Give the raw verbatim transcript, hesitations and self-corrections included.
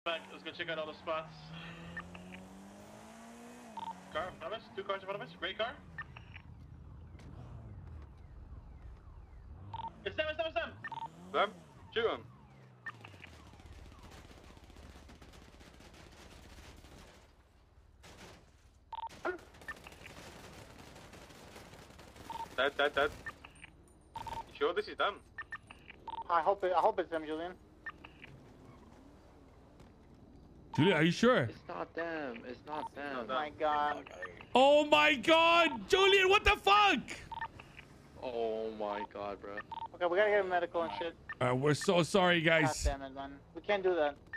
Back. Let's go check out all the spots. Car in front of us. Two cars in front of us. Great car. It's them. It's them. It's them. Them? Shoot them. Dead, dead, dead. You sure this is them? I hope it. I hope it's them, Julian. Julian, are you sure? It's not them. It's not them. Oh my god. Oh my god, Julian, what the fuck? Oh my god, bro. Okay, we gotta get a medical and shit. Uh, we're so sorry, God guys. damn it, man. We can't do that.